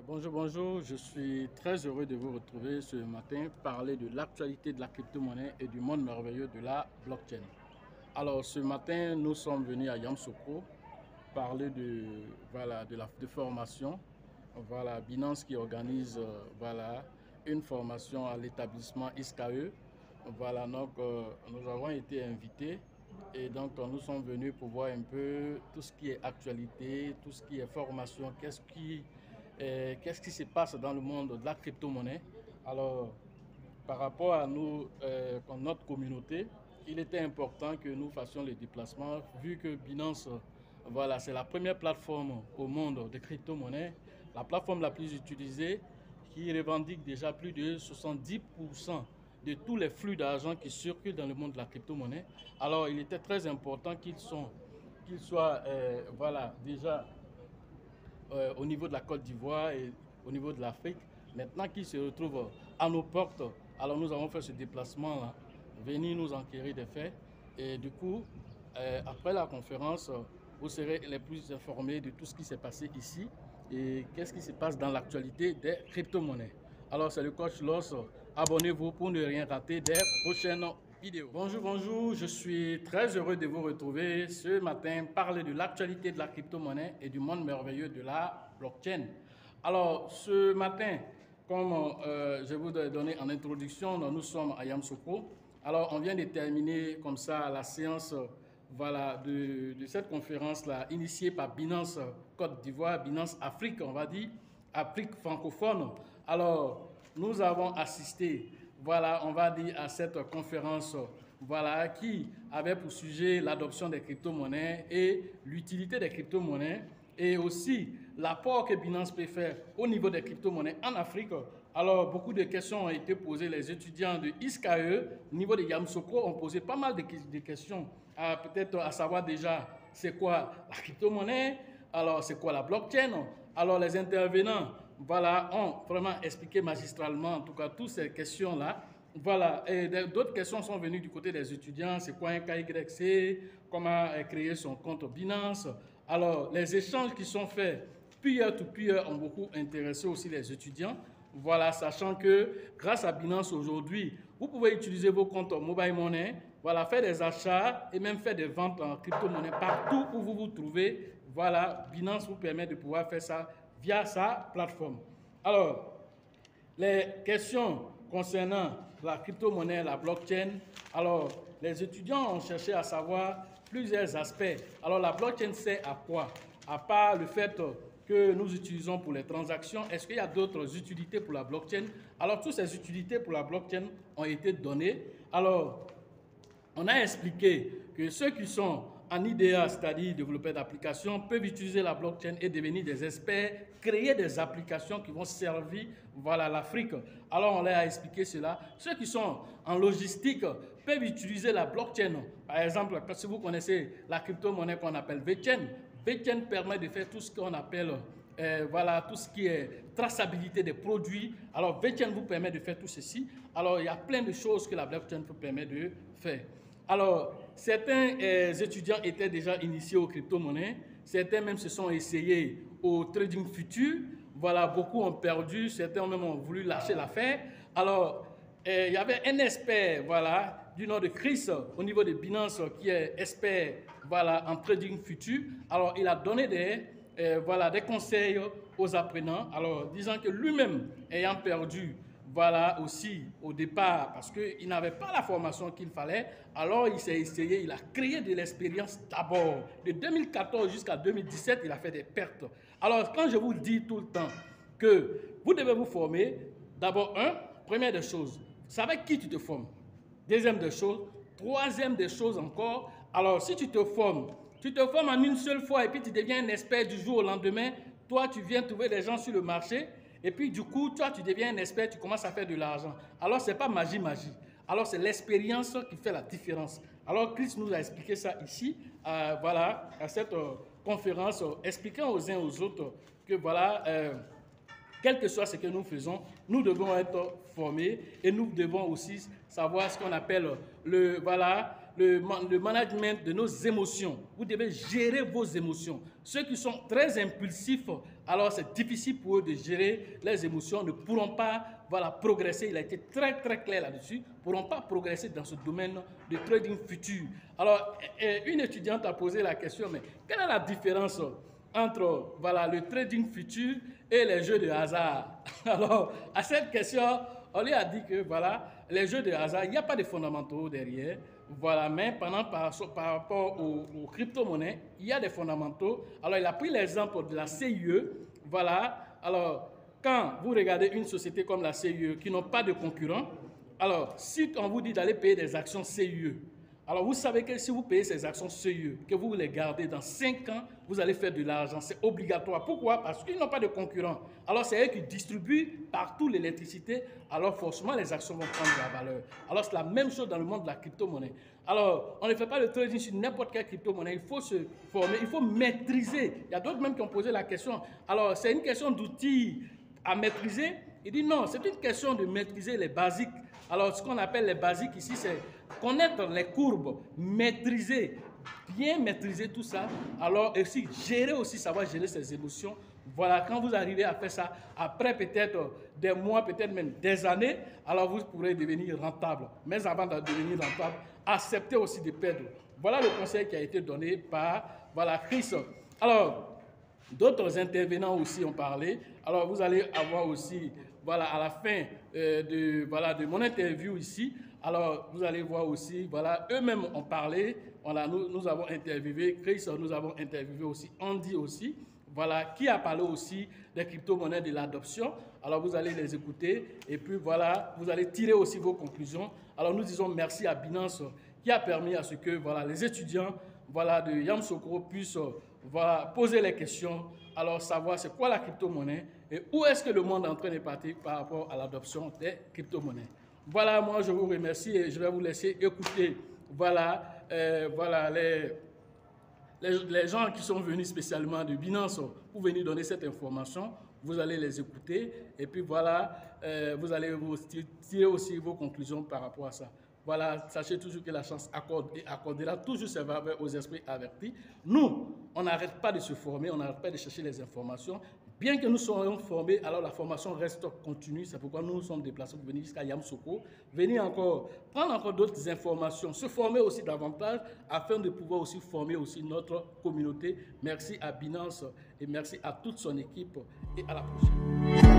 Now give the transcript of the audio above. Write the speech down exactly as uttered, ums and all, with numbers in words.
Bonjour, bonjour. Je suis très heureux de vous retrouver ce matin, parler de l'actualité de la crypto-monnaie et du monde merveilleux de la blockchain. Alors, ce matin, nous sommes venus à Yamoussoukro parler de, voilà, de la de formation. Voilà, Binance qui organise euh, voilà, une formation à l'établissement I S C A E. Voilà, donc euh, nous avons été invités et donc euh, nous sommes venus pour voir un peu tout ce qui est actualité, tout ce qui est formation, qu'est-ce qui, euh, qu'est-ce qui se passe dans le monde de la crypto-monnaie. Alors, par rapport à nous, euh, notre communauté, il était important que nous fassions les déplacements, vu que Binance, voilà, c'est la première plateforme au monde de crypto-monnaie, la plateforme la plus utilisée, qui revendique déjà plus de soixante-dix pour cent de tous les flux d'argent qui circulent dans le monde de la crypto-monnaie. Alors, il était très important qu'ils qu'ils soient, euh, voilà, déjà euh, au niveau de la Côte d'Ivoire et au niveau de l'Afrique. Maintenant qu'ils se retrouvent à nos portes, alors nous avons fait ce déplacement-là, venir nous enquérir des faits. Et du coup, euh, après la conférence, vous serez les plus informés de tout ce qui s'est passé ici et qu'est-ce qui se passe dans l'actualité des crypto-monnaies. Alors, c'est le coach Loss. Abonnez-vous pour ne rien rater des prochaines vidéos. Bonjour, bonjour. Je suis très heureux de vous retrouver ce matin, parler de l'actualité de la crypto-monnaie et du monde merveilleux de la blockchain. Alors, ce matin, comme euh, je vous ai donné en introduction, nous sommes à Yamoussoukro. Alors, on vient de terminer comme ça la séance voilà, de, de cette conférence-là, initiée par Binance Côte d'Ivoire, Binance Afrique, on va dire, Afrique francophone. Alors, nous avons assisté, voilà, on va dire, à cette conférence, voilà, qui avait pour sujet l'adoption des crypto-monnaies et l'utilité des crypto-monnaies et aussi l'apport que Binance peut faire au niveau des crypto-monnaies en Afrique. Alors, beaucoup de questions ont été posées. Les étudiants de I S C A E, au niveau de Yamoussoukro, ont posé pas mal de, de questions, peut-être à savoir déjà c'est quoi la crypto-monnaie, alors c'est quoi la blockchain. Alors, les intervenants, voilà, ont vraiment expliqué magistralement, en tout cas, toutes ces questions-là. Voilà, et d'autres questions sont venues du côté des étudiants. C'est quoi un K Y C? Comment créer son compte Binance? Alors, les échanges qui sont faits peer-to-peer ont beaucoup intéressé aussi les étudiants. Voilà, sachant que grâce à Binance aujourd'hui, vous pouvez utiliser vos comptes mobile money, voilà, faire des achats et même faire des ventes en crypto-monnaie partout où vous vous trouvez. Voilà, Binance vous permet de pouvoir faire ça via sa plateforme. Alors, les questions concernant la crypto-monnaie, la blockchain, alors les étudiants ont cherché à savoir plusieurs aspects. Alors la blockchain sert à quoi? À part le fait que nous utilisons pour les transactions, est-ce qu'il y a d'autres utilités pour la blockchain? Alors toutes ces utilités pour la blockchain ont été données. Alors on a expliqué que ceux qui sont en I D A, c'est-à-dire développeurs d'applications, peuvent utiliser la blockchain et devenir des experts, créer des applications qui vont servir voilà, l'Afrique. Alors, on leur a expliqué cela. Ceux qui sont en logistique peuvent utiliser la blockchain. Par exemple, si vous connaissez la crypto-monnaie qu'on appelle V-Chain, V-Chain permet de faire tout ce qu'on appelle euh, voilà, tout ce qui est traçabilité des produits. Alors, V-Chain vous permet de faire tout ceci. Alors, il y a plein de choses que la blockchain vous permet de faire. Alors, certains euh, étudiants étaient déjà initiés aux crypto-monnaies, certains même se sont essayés au trading futur. Voilà, beaucoup ont perdu, certains même ont voulu lâcher l'affaire. Alors, euh, il y avait un expert, voilà, du nom de Chris, au niveau de Binance, qui est expert, voilà, en trading futur. Alors, il a donné des, euh, voilà, des conseils aux apprenants, alors disant que lui-même, ayant perdu, voilà aussi au départ, parce qu'il n'avait pas la formation qu'il fallait, alors il s'est essayé, il a créé de l'expérience d'abord. De deux mille quatorze jusqu'à deux mille dix-sept, il a fait des pertes. Alors quand je vous dis tout le temps que vous devez vous former, d'abord, un, première des choses, vous savez qui tu te formes. Deuxième des choses, troisième des choses encore, alors si tu te formes, tu te formes en une seule fois et puis tu deviens un expert du jour au lendemain, toi tu viens trouver des gens sur le marché, et puis du coup, toi, tu deviens un expert, tu commences à faire de l'argent. Alors, ce n'est pas magie, magie. Alors, c'est l'expérience qui fait la différence. Alors, Chris nous a expliqué ça ici, euh, voilà, à cette euh, conférence, euh, expliquant aux uns aux autres que, voilà, euh, quel que soit ce que nous faisons, nous devons être formés et nous devons aussi savoir ce qu'on appelle le, voilà, le, le management de nos émotions. Vous devez gérer vos émotions. Ceux qui sont très impulsifs, alors c'est difficile pour eux de gérer les émotions, ne pourront pas voilà, progresser. Il a été très très clair là-dessus, ne pourront pas progresser dans ce domaine de trading futur. Alors, une étudiante a posé la question, mais quelle est la différence entre voilà, le trading futur et les jeux de hasard? Alors, à cette question, on lui a dit que voilà, les jeux de hasard, il n'y a pas de fondamentaux derrière. Voilà, mais pendant, par, par rapport aux, aux crypto-monnaies, il y a des fondamentaux. Alors, il a pris l'exemple de la C I E. Voilà, alors, quand vous regardez une société comme la C I E qui n'ont pas de concurrents, alors, si on vous dit d'aller payer des actions C I E, alors vous savez que si vous payez ces actions C I E, que vous les gardez dans cinq ans, vous allez faire de l'argent, c'est obligatoire. Pourquoi? Parce qu'ils n'ont pas de concurrents. Alors c'est eux qui distribuent partout l'électricité, alors forcément les actions vont prendre de la valeur. Alors c'est la même chose dans le monde de la crypto-monnaie. Alors on ne fait pas le trading sur n'importe quelle crypto-monnaie, il faut se former, il faut maîtriser. Il y a d'autres même qui ont posé la question. Alors c'est une question d'outils à maîtriser. Il dit non, c'est une question de maîtriser les basiques. Alors ce qu'on appelle les basiques ici, c'est connaître les courbes, maîtriser, bien maîtriser tout ça, alors aussi gérer aussi, savoir gérer ses émotions. Voilà, quand vous arrivez à faire ça, après peut-être des mois, peut-être même des années, alors vous pourrez devenir rentable. Mais avant de devenir rentable, acceptez aussi de perdre. Voilà le conseil qui a été donné par voilà, Chris. Alors, d'autres intervenants aussi ont parlé. Alors, vous allez avoir aussi, voilà, à la fin euh, de, voilà, de mon interview ici, alors, vous allez voir aussi, voilà, eux-mêmes ont parlé, voilà, nous, nous avons interviewé Chris, nous avons interviewé aussi Andy aussi, voilà, qui a parlé aussi des crypto-monnaies, de l'adoption. Alors, vous allez les écouter et puis voilà, vous allez tirer aussi vos conclusions. Alors, nous disons merci à Binance qui a permis à ce que, voilà, les étudiants, voilà, de Yamoussoukro puissent, voilà, poser les questions, alors savoir c'est quoi la crypto-monnaie et où est-ce que le monde est en train de partir par rapport à l'adoption des crypto-monnaies. Voilà, moi je vous remercie et je vais vous laisser écouter voilà, euh, voilà les, les, les gens qui sont venus spécialement de Binance pour venir donner cette information. Vous allez les écouter et puis voilà, euh, vous allez vous tirer aussi vos conclusions par rapport à ça. Voilà, sachez toujours que la chance accorde et accordera toujours ses faveurs aux esprits avertis. Nous, on n'arrête pas de se former, on n'arrête pas de chercher les informations. Bien que nous soyons formés, alors la formation reste continue. C'est pourquoi nous nous sommes déplacés pour venir jusqu'à Yamoussoukro, venir encore, prendre encore d'autres informations, se former aussi davantage afin de pouvoir aussi former aussi notre communauté. Merci à Binance et merci à toute son équipe et à la prochaine.